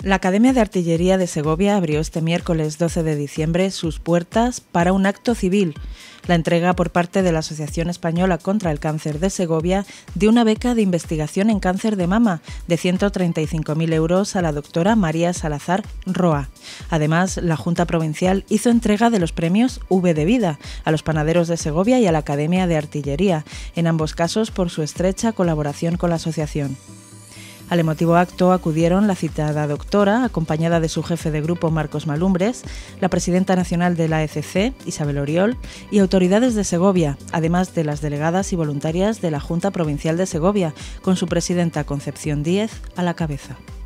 La Academia de Artillería de Segovia abrió este miércoles 12 de diciembre sus puertas para un acto civil, la entrega por parte de la Asociación Española contra el Cáncer de Segovia de una beca de investigación en cáncer de mama de 135.000 euros a la doctora María Salazar Roa. Además, la Junta Provincial hizo entrega de los premios V de Vida a los panaderos de Segovia y a la Academia de Artillería, en ambos casos por su estrecha colaboración con la asociación. Al emotivo acto acudieron la citada doctora, acompañada de su jefe de grupo Marcos Malumbres, la presidenta nacional de la ECC, Isabel Oriol, y autoridades de Segovia, además de las delegadas y voluntarias de la Junta Provincial de Segovia, con su presidenta Concepción Díez a la cabeza.